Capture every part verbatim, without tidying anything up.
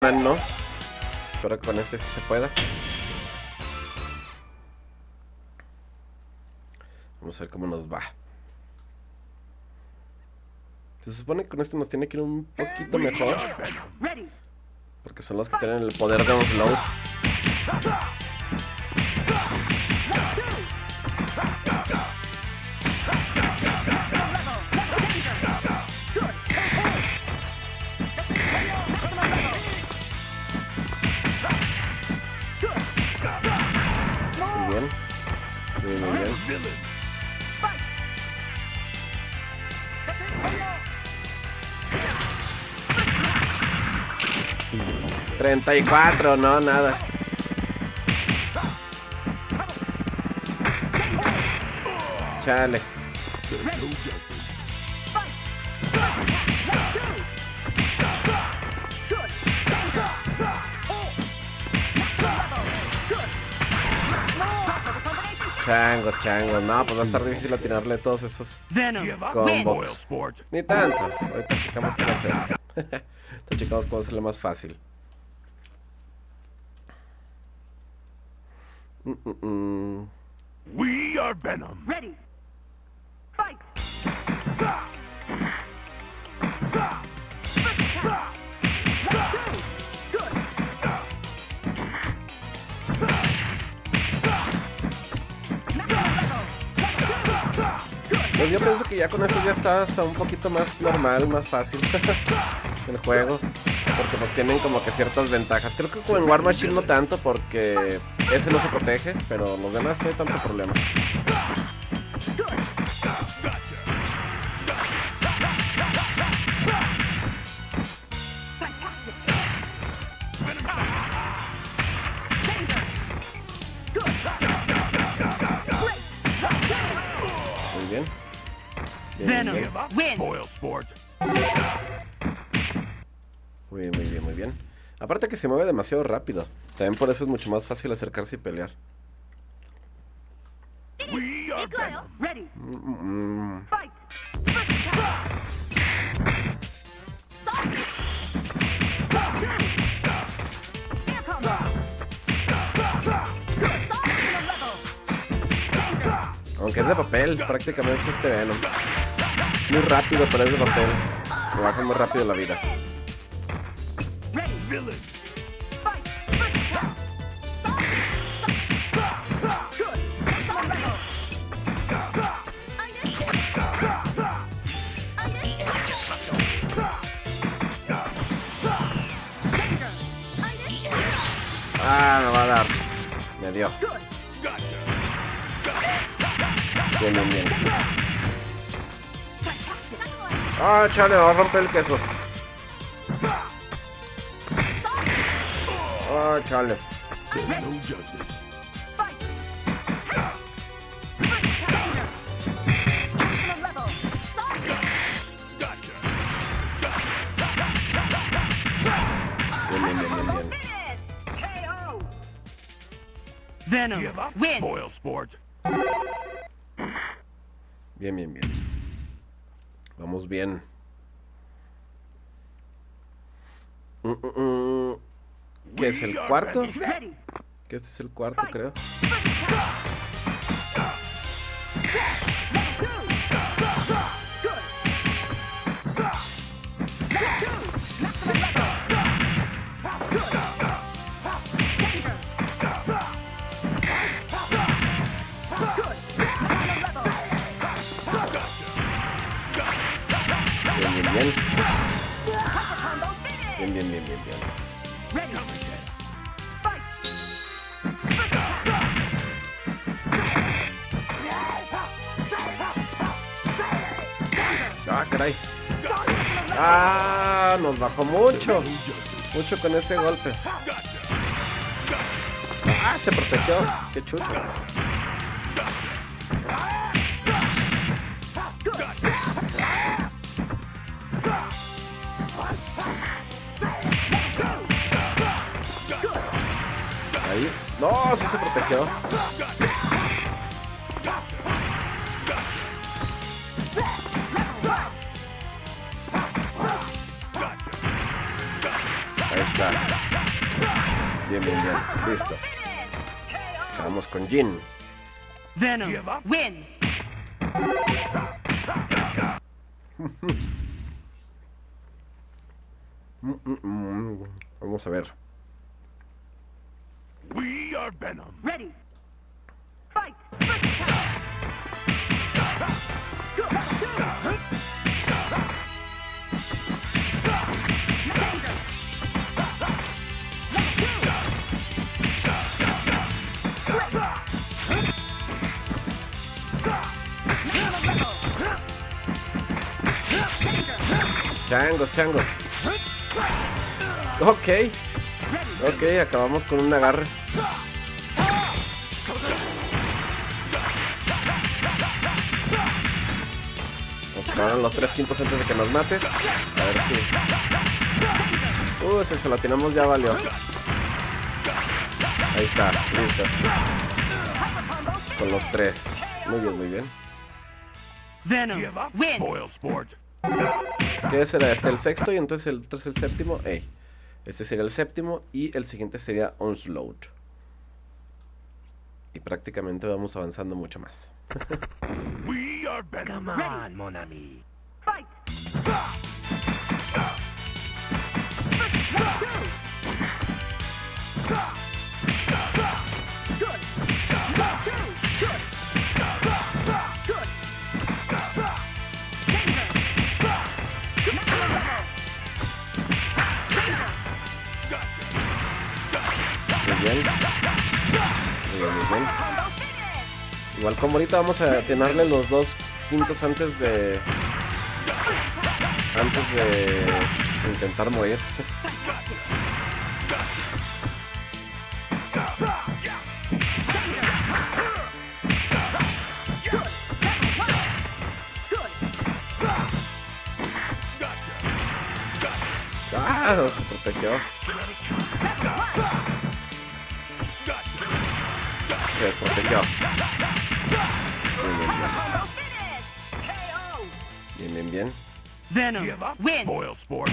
Hitman no. Espero que con este sí se pueda. Vamos a ver cómo nos va. Se supone que con este nos tiene que ir un poquito mejor, porque son los que tienen el poder de Onslaught. Muy bien. Muy bien, muy bien. treinta y cuatro, no, nada. Chale. Changos, changos. No, pues va a estar difícil atinarle todos esos combos. Ni tanto. Ahorita checamos cómo hacerlo. Ahorita checamos cómo hacerlo más fácil. Mm -mm -mm. We are Venom. Ready. Fight. Pues yo pienso que ya con esto ya está hasta un poquito más normal, más fácil el juego, porque pues tienen como que ciertas ventajas. Creo que con War Machine no tanto, porque ese no se protege, pero los demás no hay tanto problema. Muy bien. Bien, bien, bien. Muy bien, muy bien, muy bien. Aparte que se mueve demasiado rápido. También por eso es mucho más fácil acercarse y pelear. Mm -mm. Aunque es de papel, prácticamente este Venom. Muy rápido, pero es de papel. Se baja muy rápido la vida. Ah, me va a dar. Me dio. Bien, bien, bien. Ah, chale, va a romper el queso. Ah, chale. Bien, bien, bien, bien, bien. Venom, win. Bien, bien, bien. Vamos bien. Mm, mm, mm. ¿Qué es el cuarto? Que este es el cuarto, creo. Bien, bien, bien. Bien, bien, bien, bien, bien. Ah, caray. Ah, nos bajó mucho. Mucho con ese golpe. Ah, se protegió. Qué chucho. Ahí. No, sí se protegió. Ahí está. Bien, bien, bien. Listo. Acabamos con Jin. Venom, win. Mm, mm, mm. Vamos a ver. We are Venom. Ready. Fight. First attack. Go, go. Danger. Changos, changos. Ok. Ok, acabamos con un agarre. Nos acabaron los tres quintos antes de que nos mate. A ver si... Uh, ese se lo tenemos, ya valió. Ahí está, listo. Con los tres. Muy bien, muy bien. Venom, Give up, win. spoil sport. ¿Qué será? Este el sexto y entonces el otro es el séptimo. Ey. Este sería el séptimo y el siguiente sería Onslaught. Y prácticamente vamos avanzando mucho más. We are Venom. Come on, mon ami. Fight. Muy bien. Muy bien, muy bien. Igual como ahorita vamos a tenerle los dos quintos antes de... Antes de intentar morir. Ah, no se protegió. Se desprotegió. Bien, bien, bien. Bien, bien, bien. Venom, Give up, win. spoil sport.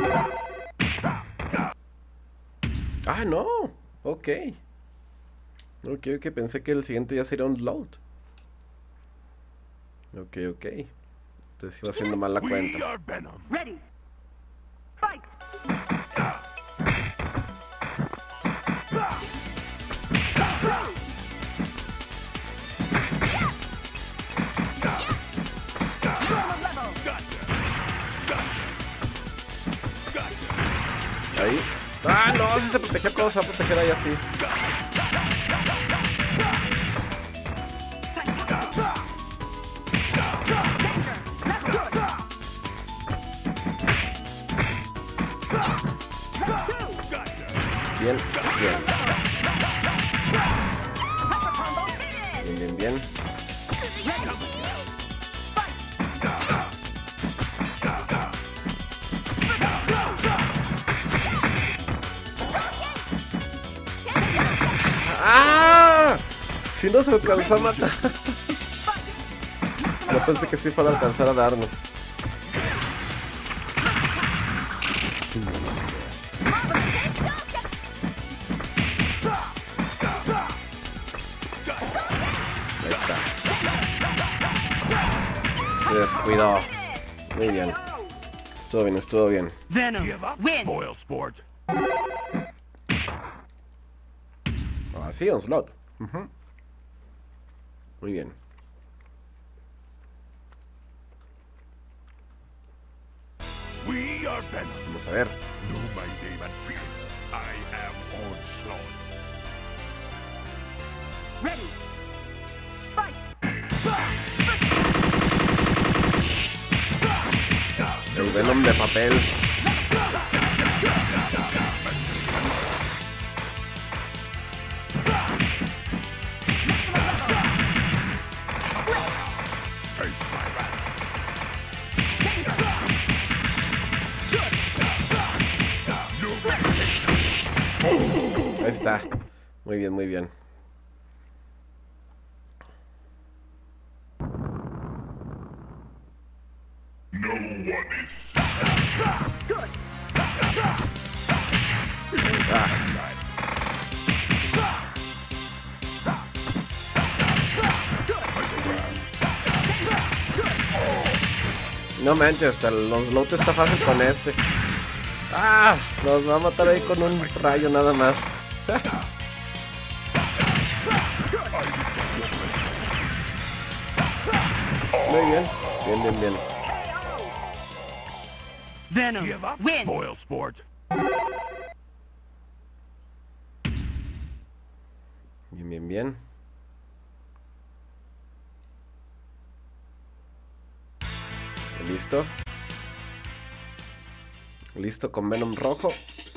Ah, no. Ok. Ok, ok. Pensé que el siguiente ya sería un load. Ok, ok. Entonces iba haciendo mal la We cuenta. are Venom. Ready. Fight. Ahí. Ah, no, si se protegió, ¿cómo se va a proteger ahí así? Bien, bien. Bien, bien, bien. ¡Ah! Si no se alcanzó a matar. Yo pensé que sí fuera a alcanzar a darnos. Ahí está. Se descuidó. Muy bien. Estuvo bien, estuvo bien. Venom, Give up, win. spoil sport. Así, Onslaught. Ujú. Muy bien. We are Venom. Vamos a ver. Know my name and fear. I am Onslaught. Ready. Fight. El Venom de papel. Ahí está. Muy bien, muy bien. No one is Ah. No manches, hasta los loot está fácil con este. Ah, nos va a matar ahí con un rayo nada más. Muy bien, bien, bien, bien. Venom, Give up, win. spoil sport. Bien, bien, bien. Listo. Listo con Venom rojo.